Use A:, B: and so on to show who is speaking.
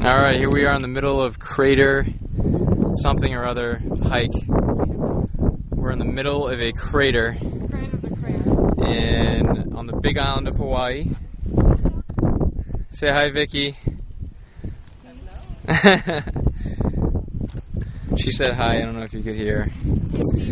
A: Alright, here we are in the middle of crater something or other hike. We're in the middle of a crater on the big island of Hawaii. Say hi, Vicky.
B: Hello.
A: She said hi, I don't know if you could hear.